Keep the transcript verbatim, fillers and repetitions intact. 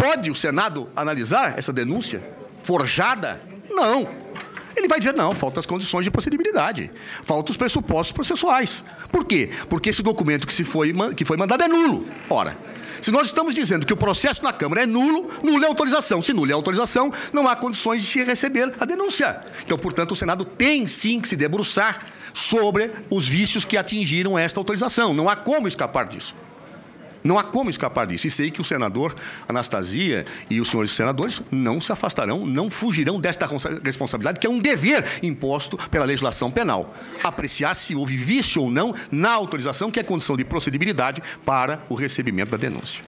Pode o Senado analisar essa denúncia forjada? Não. Ele vai dizer, não, faltam as condições de procedibilidade, faltam os pressupostos processuais. Por quê? Porque esse documento que, se foi, que foi mandado é nulo. Ora, se nós estamos dizendo que o processo na Câmara é nulo, nula é a autorização. Se nula é a autorização, não há condições de se receber a denúncia. Então, portanto, o Senado tem sim que se debruçar sobre os vícios que atingiram esta autorização. Não há como escapar disso. Não há como escapar disso. E sei que o senador Anastasia e os senhores senadores não se afastarão, não fugirão desta responsabilidade, que é um dever imposto pela legislação penal. Apreciar se houve vício ou não na autorização, que é condição de procedibilidade para o recebimento da denúncia.